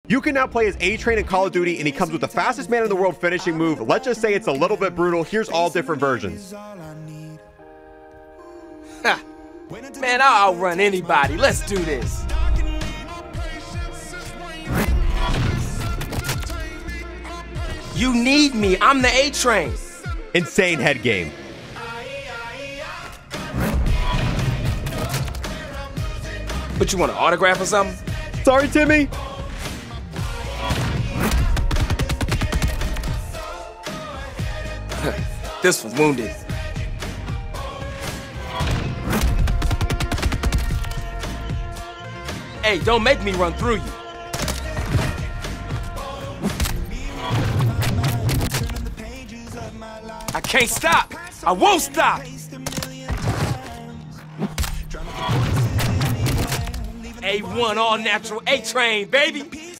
You can now play as A-Train in Call of Duty, and he comes with the fastest man in the world finishing move. Let's just say it's a little bit brutal. Here's all different versions. Ha! Man, I'll outrun anybody. Let's do this. You need me. I'm the A-Train. Insane head game. But you want an autograph or something? Sorry, Timmy. This was wounded. Hey, don't make me run through you. I can't stop. I won't stop. A1 all natural A-Train, baby.